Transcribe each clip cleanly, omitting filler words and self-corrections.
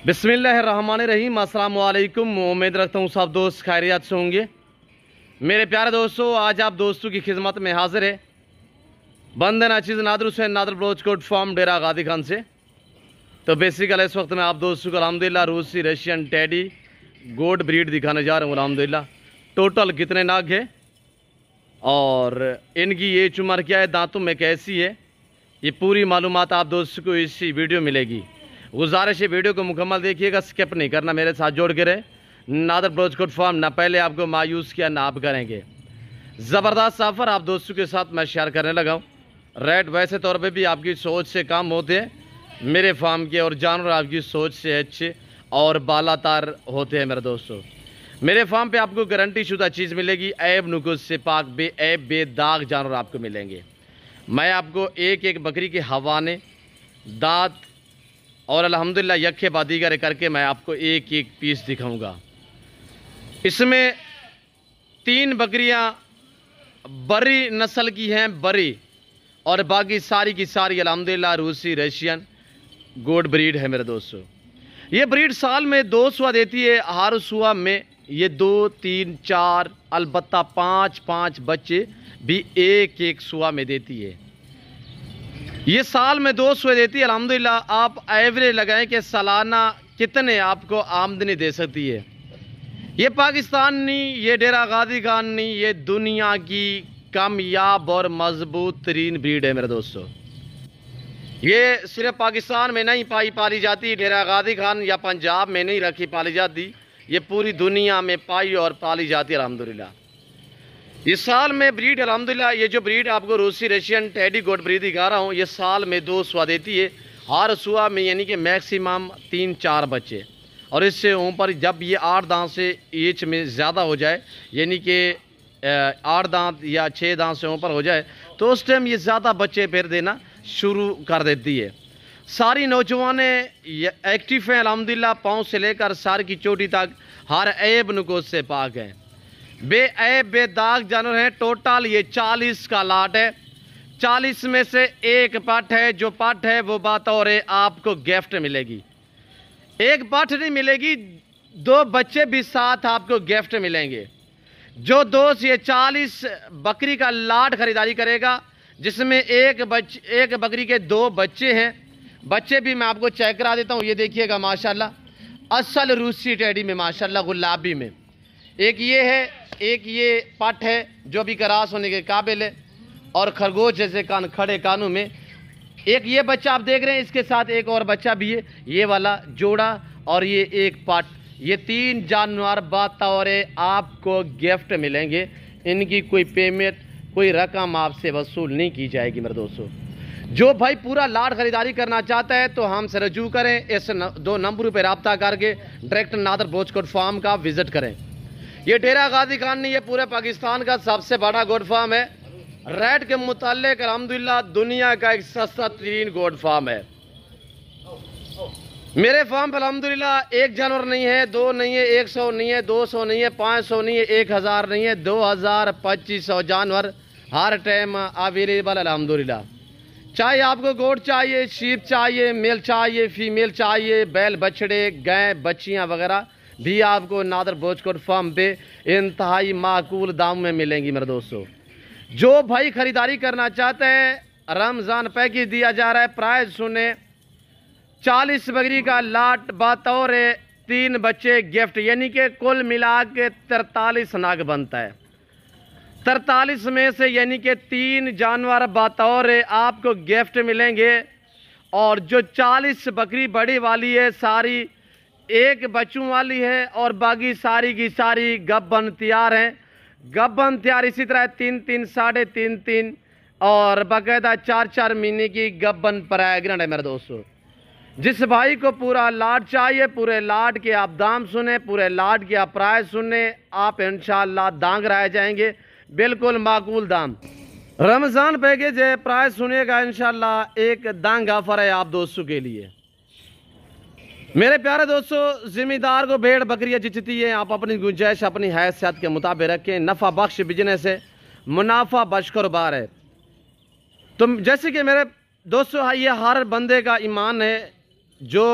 बिस्मिल्लाहिर्रहमानिर्रहीम। अस्सलाम वालेकुम। उम्मीद रखता हूँ सब दोस्त खैरियत से होंगे। मेरे प्यारे दोस्तों, आज आप दोस्तों की खिदमत में हाजिर है बंद नाचिज़ नादर हुसैन नादर ब्लोचकोट फार्म डेरा गादी खान से। तो बेसिकली इस वक्त मैं आप दोस्तों को अल्हम्दुलिल्लाह रूसी रशियन टेडी गोड ब्रीड दिखाने जा रहा हूँ। अल्हम्दुलिल्लाह टोटल कितने नाग है और इनकी एज उम्र क्या है, दांतों में कैसी है, ये पूरी मालूमात आप दोस्तों को इसी वीडियो मिलेगी। गुजारिश है वीडियो को मुकम्मल देखिएगा, स्किप नहीं करना, मेरे साथ जोड़ के रहे। नादर ब्लोचकोट फार्म ना पहले आपको मायूस किया ना आप करेंगे। ज़बरदस्त सफ़र आप दोस्तों के साथ मैं शेयर करने लगा हूँ। रेट वैसे तौर पे भी आपकी सोच से काम होते हैं मेरे फार्म के, और जानवर आपकी सोच से अच्छे और बालातार होते हैं। मेरे दोस्तों, मेरे फार्म पे आपको गारंटी शुदा चीज़ मिलेगी। ऐब नुकुस से पाक ऐब बेदाग जानवर आपको मिलेंगे। मैं आपको एक एक बकरी के हवाने, दांत और अल्हम्दुलिल्लाह यखे बादीगर करके मैं आपको एक एक पीस दिखाऊंगा। इसमें 3 बकरियां बरी नस्ल की हैं, बरी, और बाकी सारी की सारी अल्हम्दुलिल्लाह रूसी रशियन गोड ब्रीड है। मेरे दोस्तों, ये ब्रीड साल में 2 सुआ देती है। हर सुआ में ये 2, 3, 4 अलबत्ता 5 बच्चे भी एक एक सुआ में देती है। ये साल में 2 सुए देती है। अल्हम्दुलिल्लाह आप एवरेज लगाएं कि सालाना कितने आपको आमदनी दे सकती है। ये पाकिस्तान नहीं, ये डेरा गादी खान नहीं, ये दुनिया की कामयाब और मजबूत तरीन ब्रीड है। मेरे दोस्तों, ये सिर्फ पाकिस्तान में नहीं पाली जाती, डेरा गादी खान या पंजाब में नहीं रखी पाली जाती, ये पूरी दुनिया में पाई और पाली जाती है अल्हम्दुलिल्लाह। इस साल में ब्रीड अल्हम्दुलिल्लाह, ये जो ब्रीड आपको रूसी रशियन टेडी गोड ब्रीड दिखा रहा हूँ, ये साल में 2 सुआ देती है। हर सुआ में यानी कि मैक्सिमम 3-4 बच्चे, और इससे ऊपर जब ये 8 दांत से एज में ज़्यादा हो जाए, यानी कि 8 दांत या 6 दांत से ऊपर हो जाए, तो उस टाइम ये ज़्यादा बच्चे फिर देना शुरू कर देती है। सारी नौजवाने एक्टिव हैं अल्हम्दुलिल्लाह, पाँव से लेकर सर की चोटी तक हर ऐब नुकोस से पाक हैं, बेऐब बेदाग जानवर हैं। टोटल ये 40 का लाट है। 40 में से एक पट है, जो पट है वो बतौर आपको गिफ्ट मिलेगी। एक पट नहीं मिलेगी, 2 बच्चे भी साथ आपको गिफ्ट मिलेंगे। जो दोस्त ये 40 बकरी का लाट खरीदारी करेगा, जिसमें एक बकरी के 2 बच्चे हैं, बच्चे भी मैं आपको चेक करा देता हूँ। ये देखिएगा माशाल्लाह असल रूसी टेडी में, माशाल्लाह गुलाबी में। एक ये है, एक ये पट है जो भी क्रास होने के काबिल है, और खरगोश जैसे कान खड़े कानों में। एक ये बच्चा आप देख रहे हैं, इसके साथ एक और बच्चा भी है, ये वाला जोड़ा, और ये एक पट। ये 3 जानवर बतौर आपको गिफ्ट मिलेंगे। इनकी कोई पेमेंट, कोई रकम आपसे वसूल नहीं की जाएगी। मेरे दोस्तों, जो भाई पूरा लाट खरीदारी करना चाहता है तो हमसे रजू करें, इस 2 नंबरों पर रब्ता करके डायरेक्ट नादर ब्लोचकोट फार्म का विजिट करें। ये डेरा गादी खान नहीं, ये पूरे पाकिस्तान का सबसे बड़ा गोड फार्म है। रेट के मुतालिक अल्हम्दुलिल्लाह दुनिया का एक सस्ता तरीन गोड फार्म है। मेरे फार्म पर अल्हम्दुलिल्लाह 1 जानवर नहीं है, 2 नहीं है, 100 नहीं है, 200 नहीं है, 500 नहीं है, 1000 नहीं है, 2000 2500 जानवर हर टाइम अवेलेबल अल्हम्दुलिल्लाह। चाहे आपको गोड चाहिए, शीप चाहिए, मेल चाहिए, फीमेल चाहिए, बैल बछड़े, गाय बच्चियाँ वगैरह भी आपको नादर ब्लोचकोट फार्म पे इंतहाई माकूल दाम में मिलेंगी। मेरे दोस्तों, जो भाई खरीदारी करना चाहते हैं, रमज़ान पैकेज दिया जा रहा है। प्राइस सुने, 40 बकरी का लाट बतौर 3 बच्चे गिफ्ट, यानी कि कुल मिला के 43 नाग बनता है। 43 में से यानी कि 3 जानवर बतौर आपको गिफ्ट मिलेंगे, और जो 40 बकरी बड़ी वाली है सारी एक बच्चों वाली है, और बाकी सारी की सारी गब्बन तैयार हैं। गब्बन तैयार इसी तरह 3-3, 3.5-3 और बाकायदा 4-4 महीने की गब्बन प्रेग्नेंट है। मेरे दोस्तों, जिस भाई को पूरा लाट चाहिए, पूरे लाट के आप दाम सुने, पूरे लाट के आप प्राइस सुने, आप इंशाल्लाह दांग रह जाएंगे। बिल्कुल माकूल दाम, रमज़ान पैकेज है, प्राइस सुनिएगा इंशाल्लाह। एक दांग ऑफर है आप दोस्तों के लिए। मेरे प्यारे दोस्तों, जिम्मेदार को भेड़ बकरियां जितती है। आप अपनी गुंजाइश अपनी हैसियत के मुताबिक रखें। नफ़ा बख्श बिजनेस है, मुनाफा बख्श कारोबार है। तो जैसे कि मेरे दोस्तों, ये हर बंदे का ईमान है جو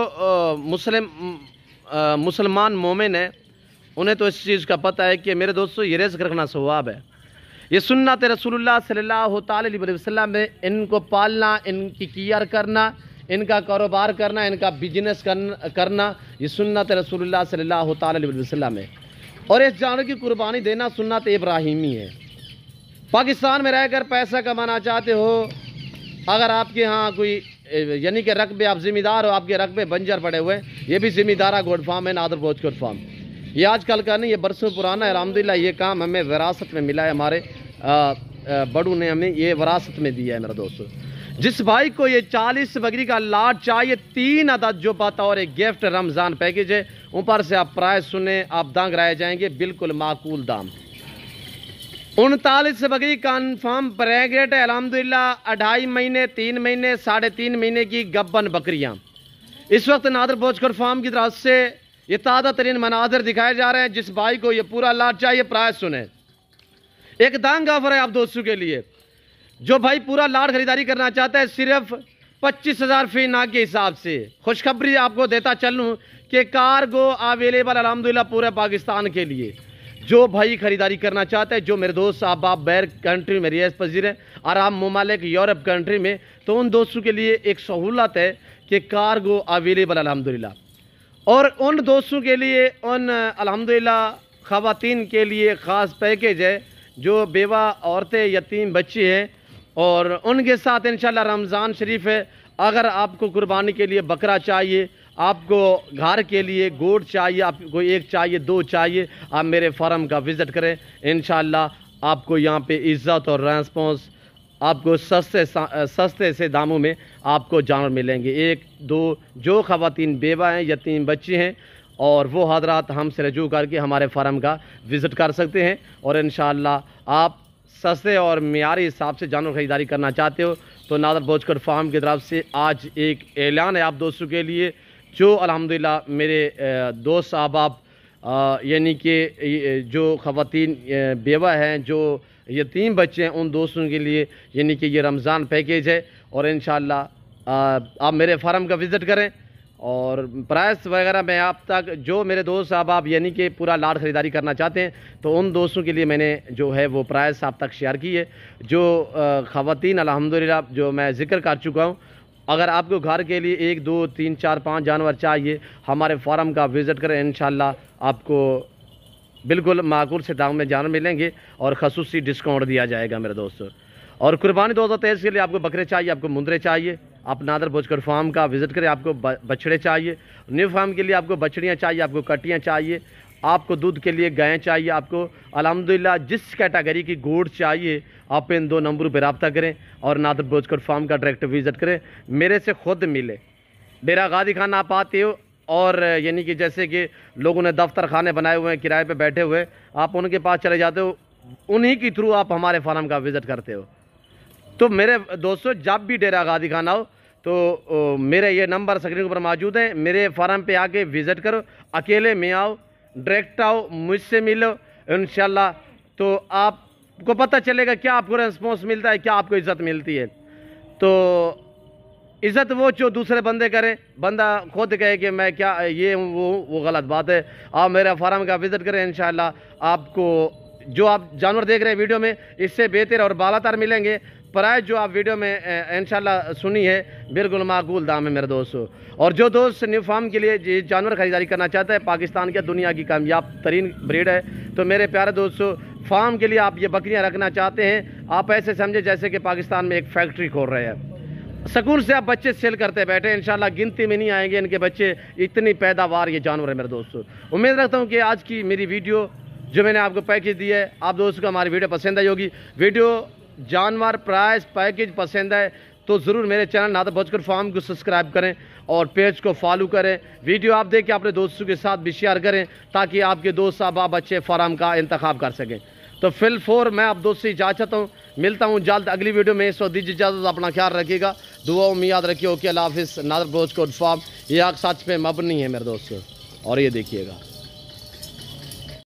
مسلمان مومن ہیں انہیں تو اس چیز کا پتہ ہے کہ میرے دوستو یہ رزق رکھنا ثواب ہے، یہ سنت رسول اللہ صلی اللہ تعالی علیہ وسلم میں ان کو پالنا، ان کی کیئر کرنا، ان کا کاروبار کرنا، ان کا بزنس کرنا، یہ سنت رسول اللہ صلی اللہ تعالی علیہ وسلم ہے، اور اس جانور کی قربانی دینا سنت ابراہیمی ہے۔ پاکستان میں رہ کر پیسہ کمانا چاہتے ہو، اگر آپ کے ہاں کوئی یعنی کہ رقبے آپ ذمہ دار ہو، آپ کے رقبے بنجر پڑے ہوئے، یہ بھی ذمہ دارہ گوٹ فارم ہے، نادر بلوچ گوٹ فارم، یہ آج کل کا نہیں، یہ برسوں پرانا ہے۔ الحمدللہ یہ کام ہمیں وراثت میں ملا ہے، ہمارے بڑوں نے ہمیں یہ وراثت میں دیا ہے میرا دوستو۔ جس بھائی کو یہ 40 بکری کا لاٹ چاہیے، 3 عدد جو بطور ایک گفٹ رمضان پیکیج ہے، اوپر سے آپ پرائز سنیں، آپ دانگ رائے جائیں گے، بالکل معقول دام۔ 39 بکری کنفرم پریگنٹ ہے الحمدللہ، 2.5 مہینے، 3 مہینے، 3.5 مہینے کی گبن بکریاں اس وقت نادر بلوچ گوٹ فارم کی طرف سے یہ تازہ ترین مناظر دکھائے جا رہے ہیں۔ جس بھائی کو یہ پورا لاٹ چاہیے پرائز سنیں، ایک دانگ آفر ہے آپ دوستوں کے لیے، جو بھائی پورا لاٹ خریداری کرنا چاہتا ہے صرف 25,000 فی ناگ کے حساب سے۔ خوشخبری آپ کو دیتا چلوں کہ کارگو اویلیبل الحمدللہ پورے پاکستان کے لیے، جو بھائی خریداری کرنا چاہتا ہے، جو میرے دوست آپ بیر کنٹری میں رہائش پذیر ہیں، عرب ممالک یورپ کنٹری میں، تو ان دوستوں کے لیے ایک سہولت ہے کہ کارگو اویلیبل الحمدللہ، اور ان دوستوں کے لیے ان الحمدللہ خواتین کے لیے خاص پیکیج ہے، جو بیوہ عورتیں یتیم بچے ہیں، اور ان کے ساتھ انشاءاللہ رمضان شریف ہے۔ اگر آپ کو قربانی کے لیے بکرا چاہیے، آپ کو گھر کے لیے گوٹ چاہیے، آپ کو 1 چاہیے، 2 چاہیے، آپ میرے فارم کا وزٹ کریں، انشاءاللہ آپ کو یہاں پہ عزت اور ریسپانس، آپ کو سستے سے داموں میں آپ کو جانور ملیں گے۔ 1 2 جو خواتین بیوہ ہیں، یتیم بچے ہیں، اور وہ حضرات ہم سے رجوع کر کے ہمارے فارم کا وزٹ کر سکتے ہیں، اور انشاءاللہ آپ سستے اور معیاری حساب سے جانور خریداری کرنا چاہتے ہو تو نادر بلوچ گوٹ فارم کی طرف سے آج ایک اعلان ہے آپ دوستوں کے لیے، جو الحمدللہ میرے دوست احباب یعنی کہ جو خواتین بیوہ ہیں، جو یتیم بچے ہیں، ان دوستوں کے لیے یعنی کہ یہ رمضان پیکیج ہے، اور انشاءاللہ آپ میرے فارم کا وزٹ کریں، اور پرائس وغیرہ میں آپ تک جو میرے دوست احباب یعنی کہ پورا لاٹ خریداری کرنا چاہتے ہیں تو ان دوستوں کے لیے میں نے جو ہے وہ پرائس آپ تک شیئر کی ہے۔ جو خواتین الحمدللہ جو میں ذکر کر چکا ہوں، اگر آپ کو گھر کے لیے 1 2 3 4 5 جانور چاہیے، ہمارے فارم کا وزٹ کریں، انشاءاللہ آپ کو بالکل معقول سے دام میں جانور ملیں گے، اور خصوصی ڈسکاؤنٹ دیا جائے گا میرے دوستوں۔ اور قربانی 2023 کے لیے آپ کو بکرے چاہیے، آپ کو مندرے چاہیے، آپ نادر بلوچ گوٹ فارم کا وزٹ کریں، آپ کو بچڑے چاہیے، نیو فارم کے لیے آپ کو بچڑیاں چاہیے، آپ کو کٹیاں چاہیے، آپ کو دودھ کے لیے گائیں چاہیے، آپ کو الحمدللہ جس کیٹاگری کی گوڈ چاہیے، آپ ان 2 نمبروں پہ رابطہ کریں اور نادر بلوچ گوٹ فارم کا ڈائریکٹ وزٹ کریں، میرے سے خود ملے۔ ڈیرہ غازی خان آپ آتے ہو، اور یعنی کہ جیسے کہ لوگوں نے دفتر خانے بنائے ہوئے ہیں، کرائے پہ بیٹھے ہوئے، آپ ان کے پاس چلے جاتے ہو، انہی کی تھرو آپ ہمارے فارم کا وزٹ کرتے ہو۔ تو میرے دوستو جب بھی ڈیرہ غازی خان آؤ تو میرے یہ نمبر سکرین پر موجود ہیں، میرے فارم پہ آ کے وزٹ کرو، اکیلے میں آؤ، ڈائریکٹ آؤ، مجھ سے ملو انشاءاللہ، تو آپ کو پتہ چلے گا کیا آپ کو ریسپانس ملتا ہے، کیا آپ کو عزت ملتی ہے۔ تو عزت وہ جو دوسرے بندے کریں، بندہ خود کہے کہ میں کیا یہ وہ غلط بات ہے۔ آپ میرے فارم کا وزٹ کریں، انشاءاللہ آپ کو جو آپ جانور دیکھ رہے ہیں ویڈیو میں، اس سے بہتر اور بالا تر ملیں گے۔ پرائز جو آپ ویڈیو میں انشاءاللہ سنی ہے، بالکل معقول دام ہے میرے دوستو۔ اور جو دوست نیو فارم کے لیے جانور خریداری کرنا چاہتا ہے، پاکستان کی دنیا کی کامیاب ترین بریڈ ہے، تو میرے پیارے دوستو فارم کے لیے آپ یہ بکریاں رکھنا چاہتے ہیں، آپ ایسے سمجھے جیسے کہ پاکستان میں ایک فیکٹری کھول رہے ہیں، سکون سے آپ بچے سیل کرتے بیٹھے، انشاءاللہ گنتی میں نہیں آئیں گے ان کے بچے، اتنی پیداوار یہ جانور ہے میرے دوستو۔ امید رکھتا ہوں کہ آج کی میری ویڈیو جو میں نے آپ کو پیکیج دی ہے، آپ دوستوں کو ہماری ویڈیو پسند آئی ہوگی۔ ویڈیو جانور پرائز پیکیج پسند ہے تو ضرور میرے channel Nadir Baloch goat farm کو سبسکرائب کریں اور پیج کو فالو کریں، ویڈیو آپ دیکھ کے اپنے دوستوں کے ساتھ بھی شیئر کریں تاکہ آپ کے دوست احباب بچے فارم کا انتخاب کر سکیں۔ تو فی الفور میں آپ دوست سے اجازت چاہتا ہوں، ملتا ہوں جلد اگلی ویڈیو میں، اس وقت دیجیے اجازت، اپنا خیال رکھیے گا، دعاؤں میں یاد رکھیے۔ اوکے، اللہ حافظ۔ نادر بلوچ گوٹ فارم یہ حق سچ پہ مبنی ہے میرے دوستوں، اور یہ دیکھیے گا۔